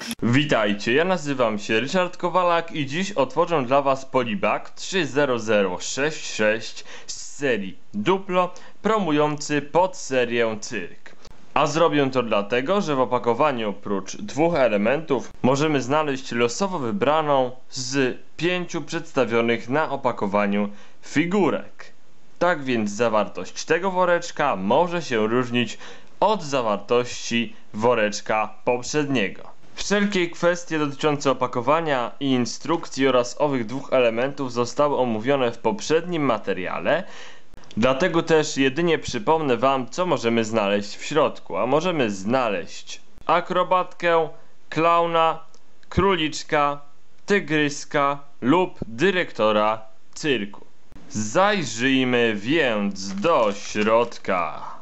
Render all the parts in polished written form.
Witajcie, ja nazywam się Ryszard Kowalak i dziś otworzę dla Was Polibag 30066 z serii Duplo, promujący podserię Cyrk. A zrobię to dlatego, że w opakowaniu oprócz dwóch elementów możemy znaleźć losowo wybraną z 5 przedstawionych na opakowaniu figurek. Tak więc zawartość tego woreczka może się różnić od zawartości woreczka poprzedniego. Wszelkie kwestie dotyczące opakowania i instrukcji oraz owych dwóch elementów zostały omówione w poprzednim materiale. Dlatego też jedynie przypomnę Wam, co możemy znaleźć w środku. A możemy znaleźć akrobatkę, klauna, króliczka, tygryska lub dyrektora cyrku. Zajrzyjmy więc do środka.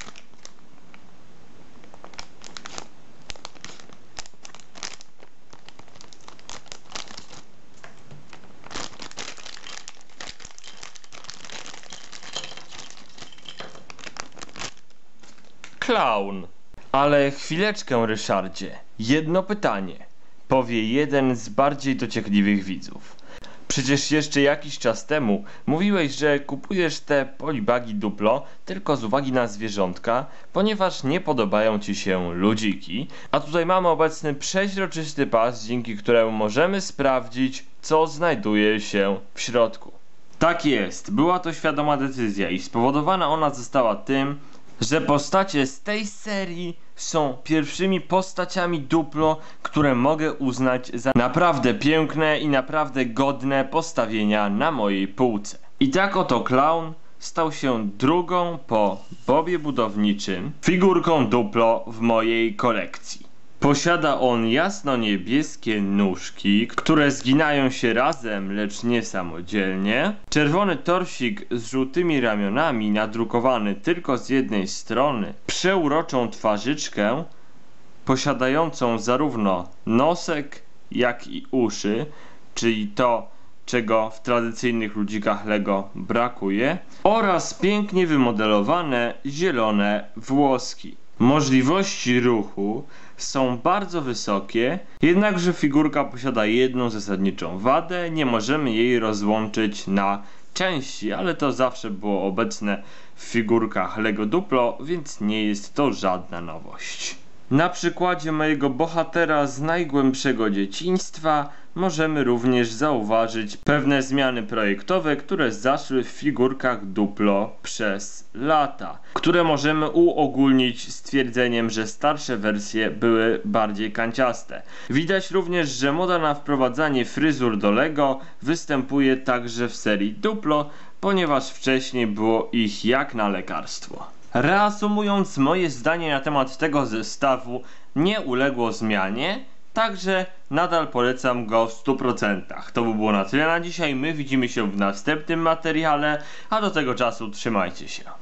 Klaun. Ale chwileczkę, Ryszardzie. Jedno pytanie. Powie jeden z bardziej dociekliwych widzów. Przecież jeszcze jakiś czas temu mówiłeś, że kupujesz te polibagi Duplo tylko z uwagi na zwierzątka, ponieważ nie podobają Ci się ludziki. A tutaj mamy obecny przeźroczysty pas, dzięki któremu możemy sprawdzić, co znajduje się w środku. Tak jest, była to świadoma decyzja i spowodowana ona została tym, że postacie z tej serii są pierwszymi postaciami Duplo, które mogę uznać za naprawdę piękne i naprawdę godne postawienia na mojej półce. I tak oto Klaun stał się drugą po Bobie Budowniczym figurką Duplo w mojej kolekcji. Posiada on jasno-niebieskie nóżki, które zginają się razem, lecz nie samodzielnie. Czerwony torsik z żółtymi ramionami, nadrukowany tylko z jednej strony. Przeuroczą twarzyczkę, posiadającą zarówno nosek, jak i uszy, czyli to, czego w tradycyjnych ludzikach Lego brakuje. Oraz pięknie wymodelowane zielone włoski. Możliwości ruchu są bardzo wysokie, jednakże figurka posiada jedną zasadniczą wadę, nie możemy jej rozłączyć na części, ale to zawsze było obecne w figurkach Lego Duplo, więc nie jest to żadna nowość. Na przykładzie mojego bohatera z najgłębszego dzieciństwa możemy również zauważyć pewne zmiany projektowe, które zaszły w figurkach Duplo przez lata, które możemy uogólnić stwierdzeniem, że starsze wersje były bardziej kanciaste. Widać również, że moda na wprowadzanie fryzur do Lego występuje także w serii Duplo, ponieważ wcześniej było ich jak na lekarstwo. Reasumując, moje zdanie na temat tego zestawu nie uległo zmianie, także nadal polecam go w 100%. To by było na tyle na dzisiaj, my widzimy się w następnym materiale, a do tego czasu trzymajcie się.